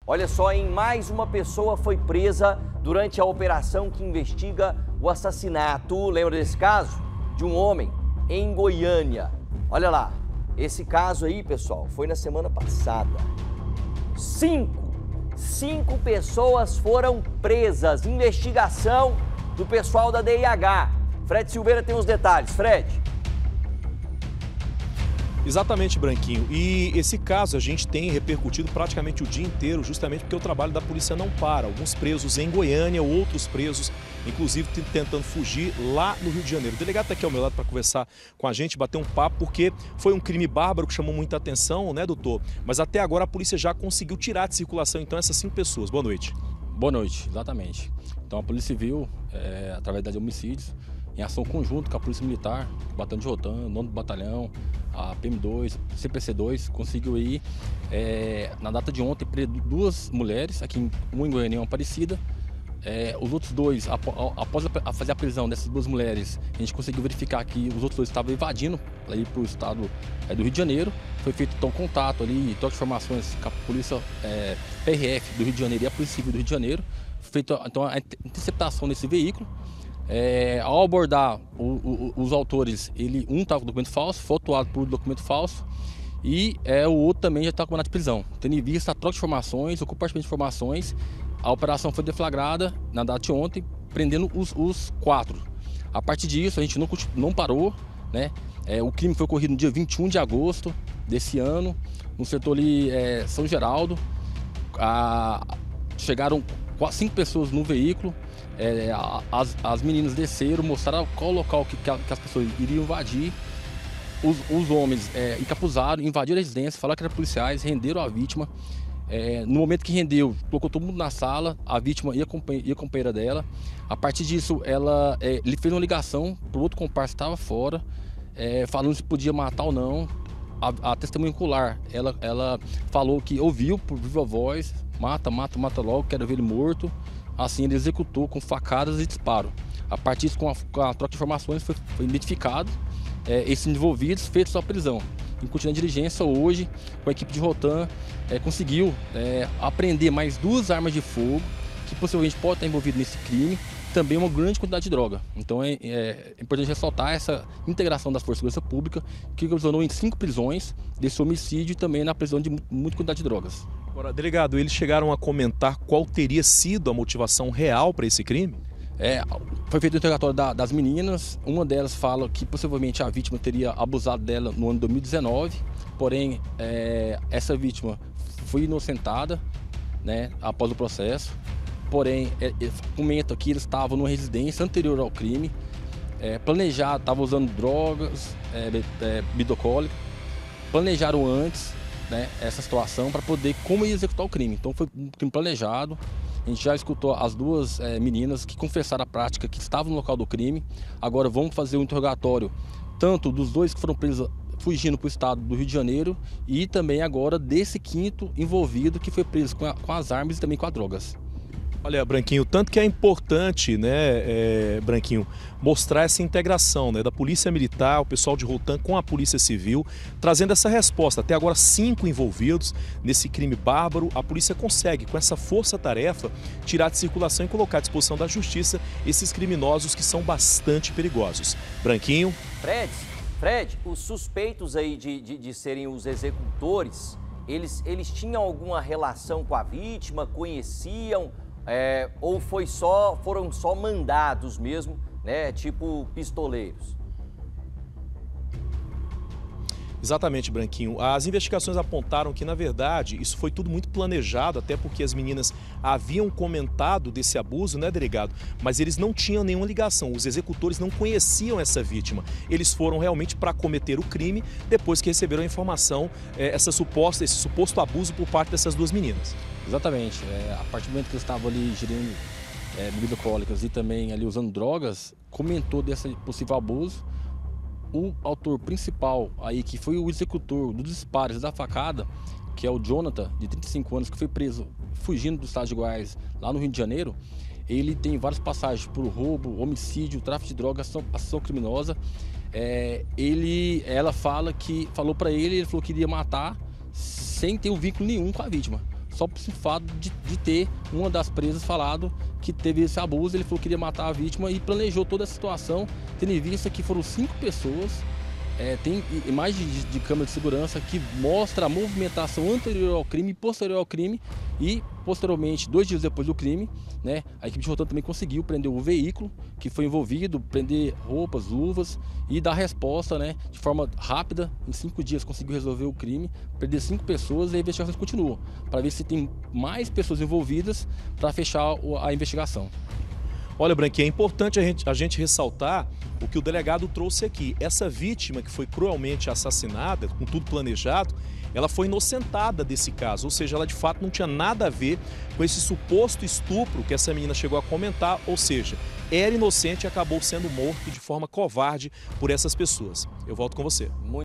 Olha só, em mais uma pessoa foi presa durante a operação que investiga o assassinato, lembra desse caso? De um homem em Goiânia. Olha lá, esse caso aí, pessoal, foi na semana passada. Cinco pessoas foram presas. Investigação do pessoal da DIH. Fred Silveira tem os detalhes. Fred. Exatamente, Branquinho. E esse caso a gente tem repercutido praticamente o dia inteiro, justamente porque o trabalho da polícia não para. Alguns presos em Goiânia, outros presos, inclusive, tentando fugir lá no Rio de Janeiro. O delegado está aqui ao meu lado para conversar com a gente, bater um papo, porque foi um crime bárbaro que chamou muita atenção, né, doutor? Mas até agora a polícia já conseguiu tirar de circulação, então, essas 5 pessoas. Boa noite. Boa noite, exatamente. Então a Polícia Civil, através de homicídios, em ação conjunta com a Polícia Militar, o Batalhão de Rotan, o 9º Batalhão, a PM2, CPC2, conseguiu ir, na data de ontem, prender 2 mulheres, aqui uma em Goiânia e uma Aparecida. Os outros 2, após fazer a prisão dessas 2 mulheres, a gente conseguiu verificar que os outros 2 estavam evadindo ali para o estado do Rio de Janeiro. Foi feito então contato ali, troca de informações com a Polícia PRF do Rio de Janeiro e a Polícia Civil do Rio de Janeiro. Feita então a interceptação desse veículo. Ao abordar os autores, um estava com documento falso, foi autuado por documento falso, e o outro também já está com mandado de prisão. Tendo em vista a troca de informações, o compartilhamento de informações, a operação foi deflagrada na data de ontem, prendendo os 4. A partir disso, a gente não parou, né? O crime foi ocorrido no dia 21 de agosto desse ano, no setor ali São Geraldo. Chegaram 5 pessoas no veículo. As meninas desceram, mostraram qual local que as pessoas iriam invadir. Os homens encapuzaram, invadiram a residência, falaram que eram policiais, renderam a vítima. No momento que rendeu, colocou todo mundo na sala, a vítima e a companheira dela. A partir disso, ele fez uma ligação para o outro comparsa que estava fora, falando se podia matar ou não. A testemunha ocular, ela falou que ouviu por viva voz: mata logo, quero ver ele morto. Assim, ele executou com facadas e disparo. A partir disso, com a troca de informações, foi identificado esses envolvidos, feito sua prisão. Em continuidade de diligência, hoje, com a equipe de Rotan, conseguiu apreender mais 2 armas de fogo, que possivelmente podem estar envolvidas nesse crime, também uma grande quantidade de droga. Então é importante ressaltar essa integração das forças de segurança pública, que ocasionou em 5 prisões desse homicídio e também na prisão de muita quantidade de drogas. Agora, delegado, eles chegaram a comentar qual teria sido a motivação real para esse crime? Foi feito o interrogatório das meninas. Uma delas fala que possivelmente a vítima teria abusado dela no ano de 2019, porém essa vítima foi inocentada, né, após o processo. Porém, comenta que eles estavam numa residência anterior ao crime, planejado, estavam usando drogas, bebida alcoólica, planejaram antes, né, essa situação para poder como ia executar o crime. Então foi um crime planejado. A gente já escutou as 2 meninas que confessaram a prática, que estavam no local do crime. Agora vamos fazer um interrogatório tanto dos 2 que foram presos fugindo para o estado do Rio de Janeiro e também agora desse 5º envolvido que foi preso com as armas e também com as drogas. Olha, Branquinho, tanto que é importante, né, Branquinho, mostrar essa integração, né, da Polícia Militar, o pessoal de Rotan com a Polícia Civil, trazendo essa resposta. Até agora 5 envolvidos nesse crime bárbaro. A polícia consegue, com essa força-tarefa, tirar de circulação e colocar à disposição da justiça esses criminosos que são bastante perigosos. Branquinho. Fred, os suspeitos aí de serem os executores, eles tinham alguma relação com a vítima, conheciam? Ou foram só mandados mesmo, né, tipo pistoleiros? Exatamente, Branquinho. As investigações apontaram que, na verdade, isso foi tudo muito planejado, até porque as meninas haviam comentado desse abuso, né, delegado? Mas eles não tinham nenhuma ligação, os executores não conheciam essa vítima. Eles foram realmente para cometer o crime depois que receberam a informação, esse suposto abuso por parte dessas 2 meninas. Exatamente. A partir do momento que eles estavam ali ingerindo bebidas alcoólicas e também ali usando drogas, comentou desse possível abuso. O autor principal aí, que foi o executor dos disparos da facada, que é o Jonathan, de 35 anos, que foi preso fugindo do estado de Goiás, lá no Rio de Janeiro, ele tem várias passagens por roubo, homicídio, tráfico de drogas, ação criminosa. Ela falou para ele falou que iria matar sem ter um vínculo nenhum com a vítima. só por esse fato de ter uma das presas falado que teve esse abuso. Ele falou que queria matar a vítima e planejou toda a situação, tendo em vista que foram 5 pessoas. Tem imagens de câmera de segurança que mostra a movimentação anterior ao crime e posterior ao crime, e posteriormente, 2 dias depois do crime, né, a equipe de Rotan também conseguiu prender o veículo que foi envolvido, prender roupas, luvas e dar resposta, né, de forma rápida. Em 5 dias conseguiu resolver o crime, prender 5 pessoas, e a investigação continua para ver se tem mais pessoas envolvidas para fechar a investigação. Olha, Branquinho, é importante a gente ressaltar o que o delegado trouxe aqui. Essa vítima que foi cruelmente assassinada, com tudo planejado, ela foi inocentada desse caso, ou seja, ela de fato não tinha nada a ver com esse suposto estupro que essa menina chegou a comentar, ou seja, era inocente e acabou sendo morto de forma covarde por essas pessoas. Eu volto com você.